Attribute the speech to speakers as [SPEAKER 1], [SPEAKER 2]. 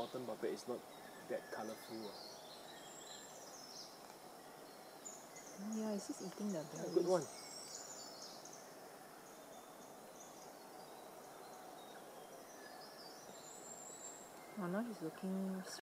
[SPEAKER 1] mountain bumpet is not that colourful.
[SPEAKER 2] Yeah, it's just eating the berries.
[SPEAKER 1] Good one.
[SPEAKER 2] Oh, now he's looking